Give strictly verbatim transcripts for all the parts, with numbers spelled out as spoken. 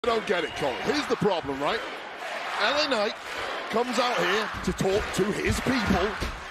don't get it, Cole. Here's the problem, right? L A Knight comes out here to talk to his people.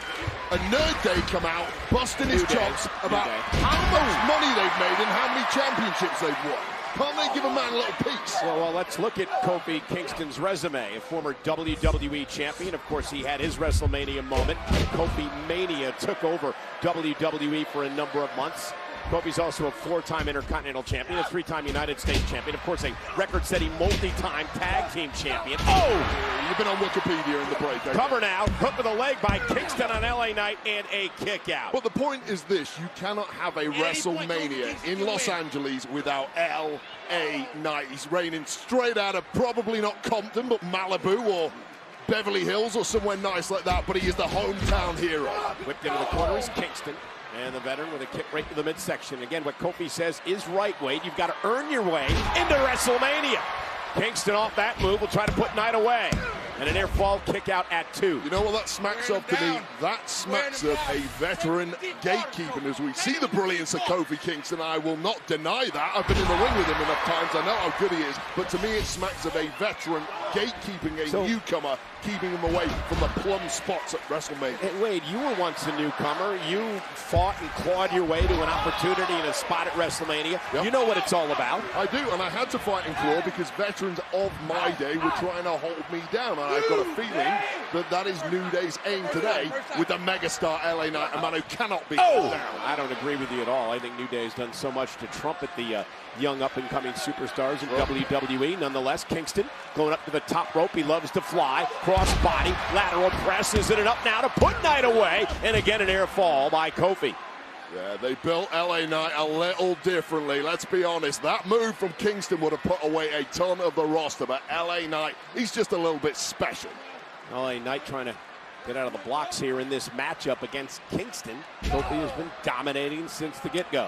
A Nerd Day come out, busting his chops about how much money they've made and how many championships they've won. Can't they give a man a little piece? Well, well, let's look at Kofi Kingston's resume. A former W W E champion. Of course, he had his WrestleMania moment. Kofi Mania took over W W E for a number of months. Kofi's also a four-time Intercontinental Champion, a three-time United States Champion. Of course, a record-setting multi-time Tag Team Champion. Oh! You've been on Wikipedia in the break. Cover now. Hook with a leg by Kingston on L A Knight and a kick out. But the point is this. You cannot have a WrestleMania in Los Angeles without L A Knight. He's reigning straight out of probably not Compton, but Malibu or Beverly Hills or somewhere nice like that. But he is the hometown hero. Whipped into the corner is Kingston. And the veteran with a kick right to the midsection. Again, what Kofi says is right, Wade. You've got to earn your way into WrestleMania. Kingston off that move will try to put Knight away. And an air fall kick out at two. You know what that smacks of to me? That smacks of a veteran gatekeeping. As we see the brilliance of Kofi Kingston, I will not deny that. I've been in the ring with him enough times. I know how good he is. But to me, it smacks of a veteran gatekeeping a so, newcomer, keeping him away from the plum spots at WrestleMania. Hey, Wade, you were once a newcomer. You fought and clawed your way to an opportunity and a spot at WrestleMania. Yep. You know what it's all about. I do, and I had to fight and claw because veterans of my day were trying to hold me down. And I've got a feeling that that is New Day's aim today with the megastar L A Knight, a man who cannot be oh! down. I don't agree with you at all. I think New Day has done so much to trumpet the uh, young up-and-coming superstars in oh. W W E. Nonetheless, Kingston going up to the top rope. He loves to fly. Cross-body, lateral presses it up now to put Knight away. And again, an air fall by Kofi. Yeah, they built L A Knight a little differently. Let's be honest. That move from Kingston would have put away a ton of the roster. But L A Knight, he's just a little bit special. L A Knight trying to get out of the blocks here in this matchup against Kingston. Kofi has been dominating since the get-go.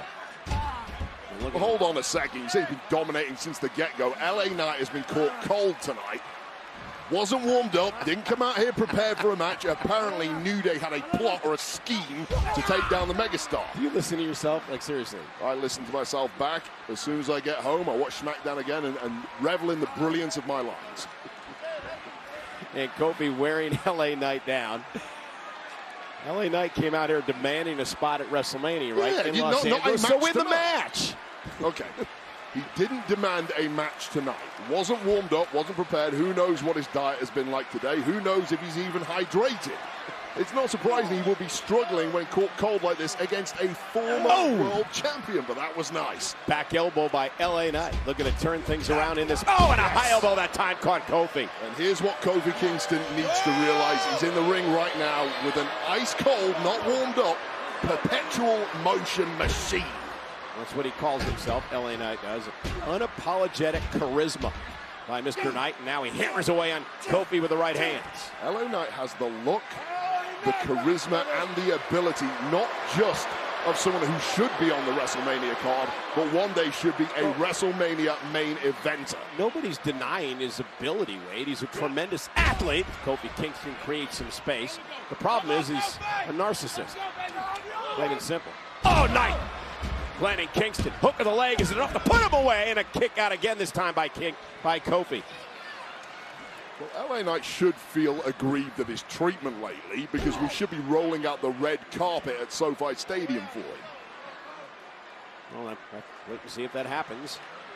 Well, hold on a second. You say he's been dominating since the get-go. L A Knight has been caught cold tonight. Wasn't warmed up, didn't come out here prepared for a match. Apparently, New Day had a plot or a scheme to take down the megastar. Do you listen to yourself? Like, seriously? I listen to myself back. As soon as I get home, I watch SmackDown again and, and revel in the brilliance of my lines. And Kofi wearing L A Knight down. L A Knight came out here demanding a spot at WrestleMania, right? Yeah, in you, Los no, Angeles. So win the match. Okay. He didn't demand a match tonight. Wasn't warmed up, wasn't prepared. Who knows what his diet has been like today? Who knows if he's even hydrated? It's not surprising he will be struggling when caught cold like this against a former oh. world champion, but that was nice. Back elbow by L A Knight. Looking to turn things around in this. Oh, and a high elbow that time caught Kofi. And here's what Kofi Kingston needs to realize. He's in the ring right now with an ice cold, not warmed up, perpetual motion machine. That's what he calls himself, L A Knight does. Unapologetic charisma by Mister Knight. And now he hammers away on Kofi with the right hands. L A Knight has the look, the charisma, and the ability, not just of someone who should be on the WrestleMania card, but one day should be a WrestleMania main eventer. Nobody's denying his ability, Wade. He's a tremendous athlete. Kofi Kingston creates some space. The problem is he's a narcissist. Plain and simple. Oh, Knight! Landing Kingston. Hook of the leg. Is it enough to put him away? And a kick out again, this time by King, by Kofi. Well, L A Knight should feel aggrieved at his treatment lately because we should be rolling out the red carpet at SoFi Stadium for him. Well, let's wait and see if that happens.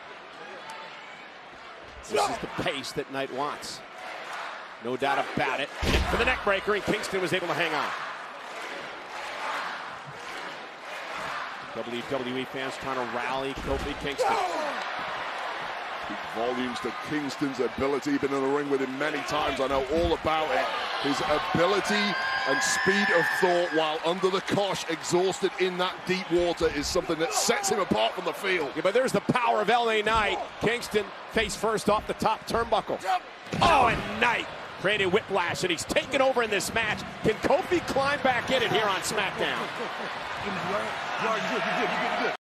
This is the pace that Knight wants. No doubt about it. And for the neck breaker, and Kingston was able to hang on. W W E fans trying to rally Kofi Kingston. Speak volumes to Kingston's ability. Been in the ring with him many times. I know all about it. His ability and speed of thought while under the cosh, exhausted in that deep water, is something that sets him apart from the field. Yeah, but there's the power of L A Knight. Kingston face first off the top turnbuckle. Oh, and Knight created whiplash, and he's taken over in this match. Can Kofi climb back in it here on SmackDown?